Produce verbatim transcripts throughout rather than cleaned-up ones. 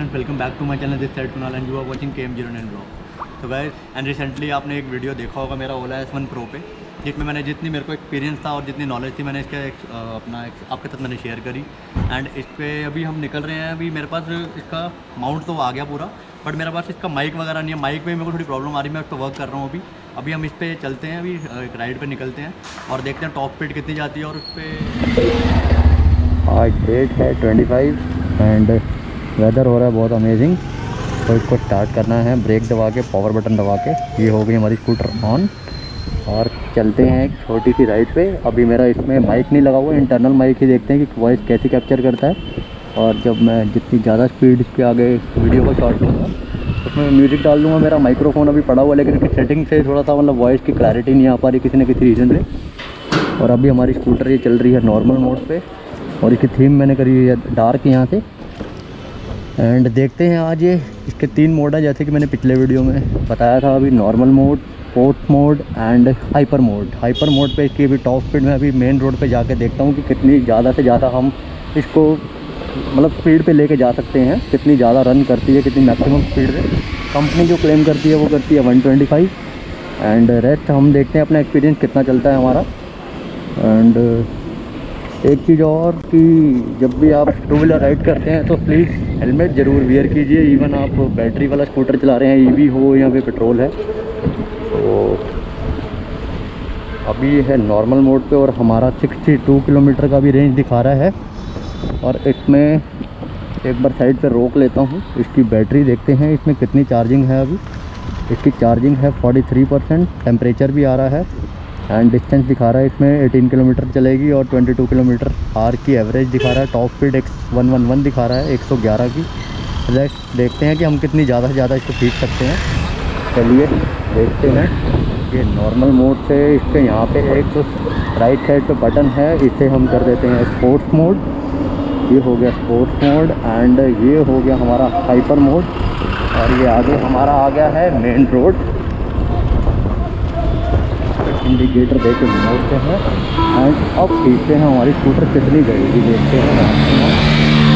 And welcome back to my channel this side Kunal and you are watching K M zero nine blog. तो guys and recently आपने एक video देखा होगा मेरा ओला S one pro पे, जिसमें मैंने जितनी मेरे को एक्सपीरियंस था और जितनी नॉलेज थी मैंने इसका एक, अपना एक, आपके साथ मैंने शेयर करी। एंड इस पर अभी हम निकल रहे हैं। अभी मेरे पास इसका माउंट तो आ गया पूरा, बट मेरे पास इसका माइक वगैरह नहीं है। माइक पे मेरे को थोड़ी प्रॉब्लम आ रही है, मैं उस पर वर्क कर रहा हूँ अभी अभी हम इस पर चलते हैं, अभी एक राइड पर निकलते हैं और देखते हैं टॉप स्पीड कितनी जाती है। और उस पर आज डेट है ट्वेंटी फाइव एंड वेदर हो रहा है बहुत अमेजिंग। तो इसको स्टार्ट करना है ब्रेक दबा के, पावर बटन दबा के। ये हो गई हमारी स्कूटर ऑन और चलते हैं एक छोटी सी राइड पे। अभी मेरा इसमें माइक नहीं लगा हुआ, इंटरनल माइक ही देखते हैं कि वॉइस कैसे कैप्चर करता है। और जब मैं जितनी ज़्यादा स्पीड इसके आगे वीडियो को शॉट लूँगा उसमें म्यूज़िक डाल दूँगा। मेरा माइक्रोफोन अभी पड़ा हुआ है, लेकिन इसकी सेटिंग से थोड़ा सा मतलब वॉइस की क्लैरिटी नहीं आ पा रही किसी न किसी रीज़न से। और अभी हमारी स्कूटर ये चल रही है नॉर्मल मोड पे और इसकी थीम मैंने करी है डार्क यहाँ से। एंड देखते हैं आज ये इसके तीन मोड है, जैसे कि मैंने पिछले वीडियो में बताया था। अभी normal mode, sports mode and hyper mode. Hyper mode पे इसकी अभी टॉप स्पीड में अभी मेन रोड पे जाके देखता हूँ कि कितनी ज़्यादा से ज़्यादा हम इसको मतलब स्पीड पे लेके जा सकते हैं, कितनी ज़्यादा रन करती है, कितनी मैक्सिमम स्पीड पे। कंपनी जो क्लेम करती है वो करती है one twenty five and rest हम देखते हैं अपना एक्सपीरियंस कितना चलता है हमारा। एंड एक चीज़ और कि जब भी आप टू व्हीलर राइड करते हैं तो प्लीज़ हेलमेट ज़रूर वेयर कीजिए। इवन आप बैटरी वाला स्कूटर चला रहे हैं, ईवी हो या फिर पेट्रोल है। तो अभी है नॉर्मल मोड पे और हमारा सिक्सटी टू किलोमीटर का भी रेंज दिखा रहा है। और इसमें एक बार साइड पे रोक लेता हूँ, इसकी बैटरी देखते हैं इसमें कितनी चार्जिंग है। अभी इसकी चार्जिंग है फोर्टी थ्री परसेंट, टेम्परेचर भी आ रहा है एंड डिस्टेंस दिखा रहा है इसमें एटीन किलोमीटर चलेगी और ट्वेंटी टू किलोमीटर आर की एवरेज दिखा रहा है। टॉप स्पीड एक वन वन वन दिखा रहा है एक सौ ग्यारह की। रेस्ट देखते हैं कि हम कितनी ज़्यादा से ज़्यादा इसको खींच सकते हैं। चलिए देखते हैं। ये नॉर्मल मोड से इसके यहाँ पे एक तो राइट साइड पे बटन है, इसे हम कर देते हैं स्पोर्ट्स मोड। ये हो गया स्पोर्ट्स मोड एंड ये हो गया हमारा हाइपर मोड। और ये आगे हमारा आ गया है मेन रोड। इंडिकेटर देख के मोड़ते हैं एंड अब खींचते हैं हमारी स्कूटर कितनी गई देखते हैं।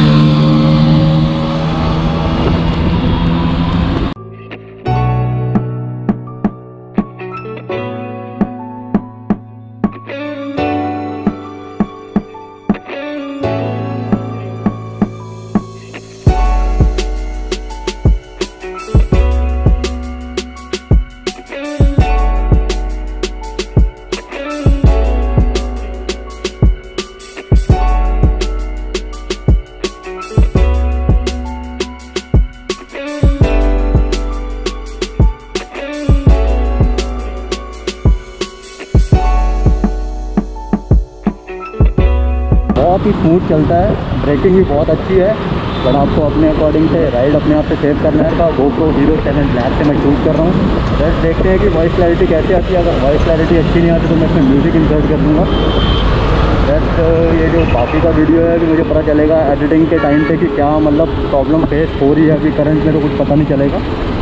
बहुत ही स्मूथ चलता है, ब्रेकिंग भी बहुत अच्छी है। बट आपको अपने अकॉर्डिंग से राइड अपने आप से सेव करना है। GoPro हीरो सेवन ब्लैक से मैं शूट कर रहा हूँ। बस देखते हैं कि वॉइस क्लैरिटी कैसे आती है। अगर वॉइस क्लैरिटी अच्छी नहीं आती तो मैं इसमें म्यूज़िक इंसर्ट कर दूँगा। बस ये जो बाकी का वीडियो है कि मुझे पता चलेगा एडिटिंग के टाइम पे कि क्या मतलब प्रॉब्लम फेस हो रही है। अभी करंट में तो कुछ पता नहीं चलेगा।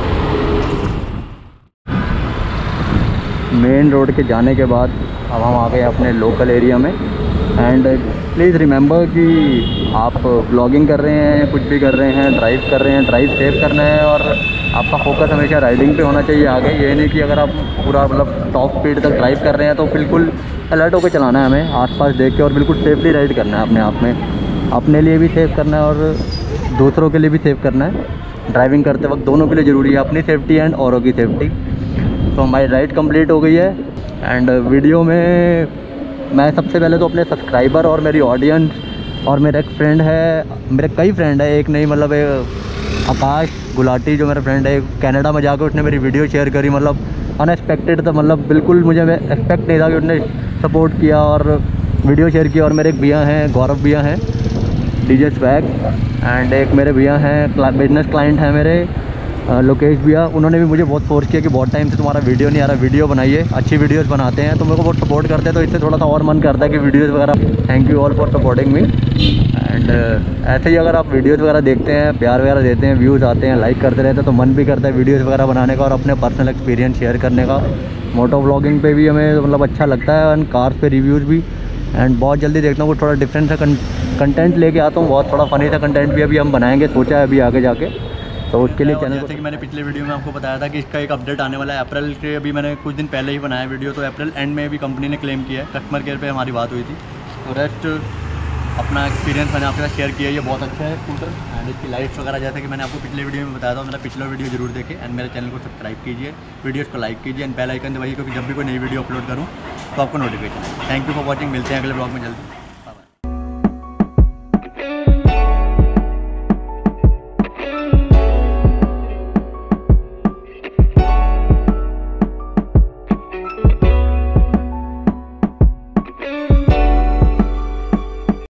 मेन रोड के जाने के बाद अब हम आ गए अपने लोकल एरिया में। एंड प्लीज़ रिमेंबर कि आप ब्लॉगिंग कर रहे हैं, कुछ भी कर रहे हैं, ड्राइव कर रहे हैं, ड्राइव सेव करना है और आपका फोकस हमेशा राइडिंग पे होना चाहिए आगे। ये नहीं कि अगर आप पूरा मतलब टॉप स्पीड तक ड्राइव कर रहे हैं तो बिल्कुल अलर्ट होकर चलाना है हमें, आसपास देख के, और बिल्कुल सेफली राइड करना है अपने आप में। अपने लिए भी सेव करना है और दूसरों के लिए भी सेव करना है। ड्राइविंग करते वक्त दोनों के लिए ज़रूरी है, अपनी सेफ्टी एंड औरों की सेफ्टी। तो हमारी राइड कंप्लीट हो गई है। एंड वीडियो में मैं सबसे पहले तो अपने सब्सक्राइबर और मेरी ऑडियंस और मेरा एक फ्रेंड है, मेरे कई फ्रेंड है, एक नहीं मतलब एक आकाश गुलाटी जो मेरा फ्रेंड है, कनाडा में जाकर उसने मेरी वीडियो शेयर करी। मतलब अनएक्सपेक्टेड था, मतलब बिल्कुल मुझे एक्सपेक्ट नहीं था कि उसने सपोर्ट किया और वीडियो शेयर किया। और मेरे एक भैया हैं, गौरव भैया हैं, डीजे स्वैग। एंड एक मेरे भैया हैं, बिजनेस क्लाइंट हैं मेरे, लोकेश भैया। उन्होंने भी मुझे बहुत फोर्स किया कि बहुत टाइम से तुम्हारा वीडियो नहीं आ रहा, वीडियो बनाइए, अच्छी वीडियोस बनाते हैं। तो मेरे को बहुत सपोर्ट करते हैं, तो इससे थोड़ा सा और मन करता है कि वीडियोस वगैरह। Thank you all for supporting me. And ऐसे ही अगर आप वीडियोस वगैरह देखते हैं, प्यार वगैरह देते हैं, व्यूज़ आते हैं, लाइक करते रहते हैं, तो मन भी करता है वीडियोज़ वगैरह बनाने का और अपने पर्सनल एक्सपीरियंस शेयर करने का। मोटो व्लॉगिंग पे भी हमें मतलब अच्छा लगता है, एंड कार्स पे रिव्यूज़ भी। एंड बहुत जल्दी देखता हूँ कुछ थोड़ा डिफरेंट सा कंटेंट लेके आता हूँ, बहुत थोड़ा फ़नी सा कंटेंट भी अभी हम बनाएंगे, सोचा है अभी आगे जाके, तो उसके लिए चैनल जैसे कि मैंने पिछले वीडियो में आपको बताया था कि इसका एक अपडेट आने वाला है अप्रैल के, अभी मैंने कुछ दिन पहले ही बनाया वीडियो, तो अप्रैल एंड में भी कंपनी ने क्लेम किया है, कस्टमर केयर पे हमारी बात हुई थी। तो रेस्ट अपना एक्सपीरियंस मैंने आपके साथ शेयर किया, ये बहुत अच्छा है स्कूटर एंड इसकी लाइट्स वगैरह, जैसे कि मैंने आपको पिछले वीडियो में बताया था, मेरा पिछला वीडियो जरूर देखें एंड मेरे चैनल को सब्सक्राइब कीजिए, वीडियोस को लाइक कीजिए एंड बेल आइकन दबाइए, क्योंकि जब भी कोई नई वीडियो अपलोड करूँ तो आपको notification. Thank you for watching, मिलते हैं अगले ब्लॉग में जल्दी।